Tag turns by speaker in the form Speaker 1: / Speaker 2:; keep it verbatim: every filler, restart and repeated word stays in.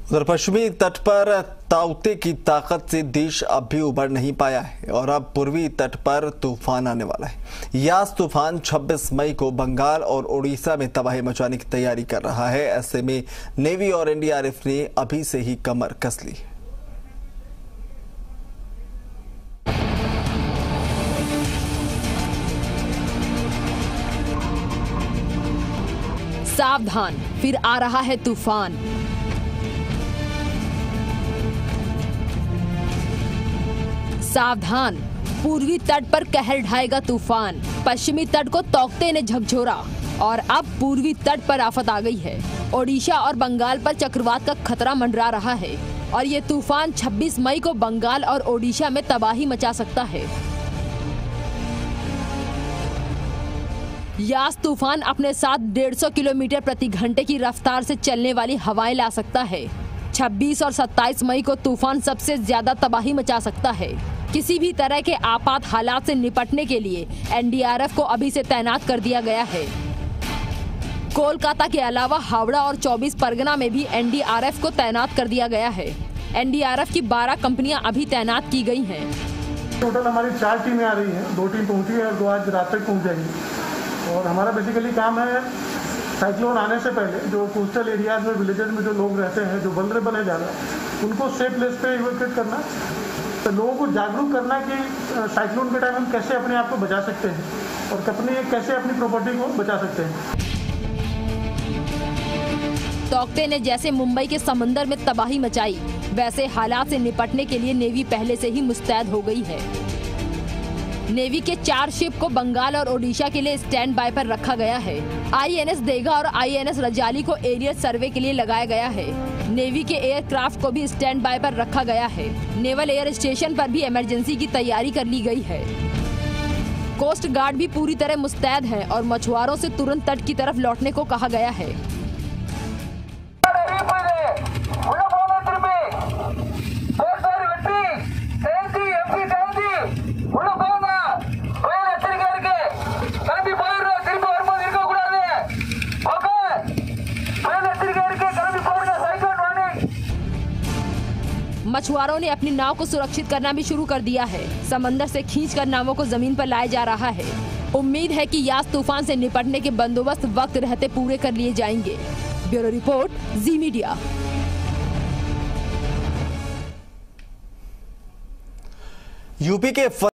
Speaker 1: उधर पश्चिमी तट पर ताउते की ताकत से देश अब भी उबर नहीं पाया है और अब पूर्वी तट पर तूफान आने वाला है। यास तूफान छब्बीस मई को बंगाल और ओडिशा में तबाही मचाने की तैयारी कर रहा है। ऐसे में नेवी और एन डी आर एफ ने अभी से ही कमर कस ली है।
Speaker 2: सावधान, फिर आ रहा है तूफान। सावधान, पूर्वी तट पर कहर ढाएगा तूफान। पश्चिमी तट को तौकते ने झकझोरा और अब पूर्वी तट पर आफत आ गई है। ओडिशा और बंगाल पर चक्रवात का खतरा मंडरा रहा है और ये तूफान छब्बीस मई को बंगाल और ओडिशा में तबाही मचा सकता है। यास तूफान अपने साथ डेढ़ सौ किलोमीटर प्रति घंटे की रफ्तार से चलने वाली हवाएं ला सकता है। छब्बीस और सत्ताईस मई को तूफान सबसे ज्यादा तबाही मचा सकता है। किसी भी तरह के आपात हालात से निपटने के लिए एन डी आर एफ को अभी से तैनात कर दिया गया है। कोलकाता के अलावा हावड़ा और चौबीस परगना में भी एन डी आर एफ को तैनात कर दिया गया है। एन डी आर एफ की बारह कंपनियां अभी तैनात की गई हैं।
Speaker 3: टोटल हमारी चार टीमें आ रही हैं, दो टीम पहुंची है और दो आज रात तक पहुंच जाएंगी। और हमारा बेसिकली काम है साइक्लोन आने से पहले जो कोस्टल एरियाज में विलेजेस में जो लोग रहते हैं, जो वल्नरेबल है ज़्यादा, उनको सेफ प्लेस पे इवैक्यूएट करना, तो लोगों को जागरूक करना कि साइक्लोन के टाइम हम कैसे अपने आप को बचा सकते हैं और अपनी कैसे अपनी प्रॉपर्टी को बचा सकते हैं।
Speaker 2: तौकते ने जैसे मुंबई के समंदर में तबाही मचाई, वैसे हालात से निपटने के लिए नेवी पहले से ही मुस्तैद हो गई है। नेवी के चार शिप को बंगाल और ओडिशा के लिए स्टैंड बाय पर रखा गया है। आई एन एस देगा और आई एन एस रजाली को एरियल सर्वे के लिए लगाया गया है। नेवी के एयरक्राफ्ट को भी स्टैंड बाय पर रखा गया है। नेवल एयर स्टेशन पर भी इमरजेंसी की तैयारी कर ली गई है। कोस्ट गार्ड भी पूरी तरह मुस्तैद है और मछुआरों से तुरंत तट की तरफ लौटने को कहा गया है। मछुआरों ने अपनी नाव को सुरक्षित करना भी शुरू कर दिया है। समंदर से खींचकर नावों को जमीन पर लाया जा रहा है। उम्मीद है कि यास तूफान से निपटने के बंदोबस्त वक्त रहते पूरे कर लिए जाएंगे। Bureau report, Zee media.
Speaker 1: UP के